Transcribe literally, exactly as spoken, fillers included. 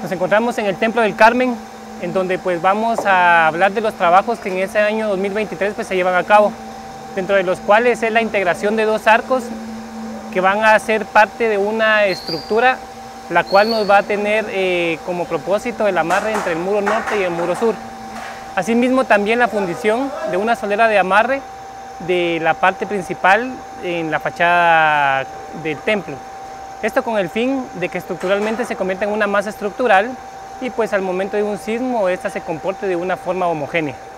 Nos encontramos en el Templo del Carmen, en donde pues vamos a hablar de los trabajos que en ese año dos mil veintitrés pues se llevan a cabo, dentro de los cuales es la integración de dos arcos que van a ser parte de una estructura, la cual nos va a tener eh, como propósito el amarre entre el muro norte y el muro sur. Asimismo también la fundición de una solera de amarre de la parte principal en la fachada del templo. Esto con el fin de que estructuralmente se convierta en una masa estructural y pues al momento de un sismo esta se comporte de una forma homogénea.